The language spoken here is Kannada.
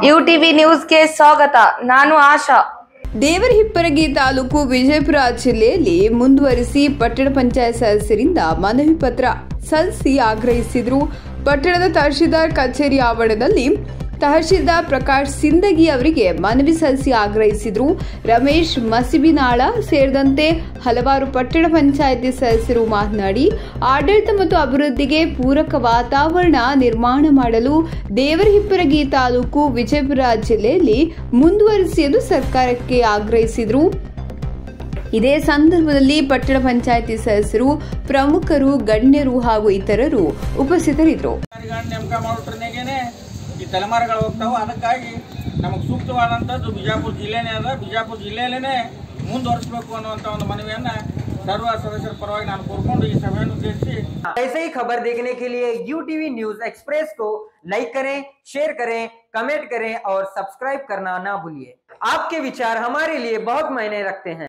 ಯುಟಿವಿ ನ್ಯೂಸ್ಗೆ ಸ್ವಾಗತ. ನಾನು ಆಶಾ. ದೇವರಹಿಪ್ಪರಗಿ ತಾಲೂಕು ವಿಜಯಪುರ ಜಿಲ್ಲೆಯಲ್ಲಿ ಮುಂದುವರಿಸಿ ಪಟ್ಟಣ ಪಂಚಾಯತ್ ಸದಸ್ಯರಿಂದ ಮನವಿ ಪತ್ರ ಸಲ್ಲಿಸಿ ಆಗ್ರಹಿಸಿದರು. ಪಟ್ಟಣದ ತಹಶೀಲ್ದಾರ್ ಕಚೇರಿ ಆವರಣದಲ್ಲಿ ತಹಶೀಲ್ದಾರ್ ಪ್ರಕಾಶ್ ಸಿಂದಗಿ ಅವರಿಗೆ ಮನವಿ ಸಲ್ಲಿಸಿ ಆಗ್ರಹಿಸಿದರು. ರಮೇಶ್ ಮಸಿಬಿನಾಳ ಸೇರಿದಂತೆ ಹಲವಾರು ಪಟ್ಟಣ ಪಂಚಾಯಿತಿ ಸದಸ್ಯರು ಮಾತನಾಡಿ, ಆಡಳಿತ ಮತ್ತು ಅಭಿವೃದ್ಧಿಗೆ ಪೂರಕ ವಾತಾವರಣ ನಿರ್ಮಾಣ ಮಾಡಲು ದೇವರಹಿಪ್ಪರಗಿ ತಾಲೂಕು ವಿಜಯಪುರ ಜಿಲ್ಲೆಯಲ್ಲಿ ಮುಂದುವರಿಸಿ ಎಂದು ಸರ್ಕಾರಕ್ಕೆ ಆಗ್ರಹಿಸಿದರು. ಇದೇ ಸಂದರ್ಭದಲ್ಲಿ ಪಟ್ಟಣ ಪಂಚಾಯಿತಿ ಸದಸ್ಯರು, ಪ್ರಮುಖರು, ಗಣ್ಯರು ಹಾಗೂ ಇತರರು ಉಪಸ್ಥಿತರಿದ್ದರು. ಈ ತಲೆಮಾರುಗಳು ಹೋಗ್ತಾವೆ. ಅದಕ್ಕಾಗಿ ನಮಗೆ ಸೂಕ್ತವಾದಂಥದ್ದು ಬಿಜಾಪುರ ಜಿಲ್ಲೆನೇ ಅದ. ಬಿಜಾಪುರ ಜಿಲ್ಲೆಯಲ್ಲೇ ಮುಂದುವರಿಸಬೇಕು ಅನ್ನುವಂಥ ಒಂದು ಮನವಿಯನ್ನು सर्व सदस्यों परवागी ನಾನು ಕೋರ್ಕೊಂಡು ಈ ಸಭೆಯನ್ನು ಉದ್ದೇಶಿಸಿ ऐसे ही खबर देखने के लिए यूटीवी न्यूज एक्सप्रेस को लाइक करें, शेयर करें, कमेंट करें और सब्सक्राइब करना ना भूलिए. आपके विचार हमारे लिए बहुत मायने रखते हैं.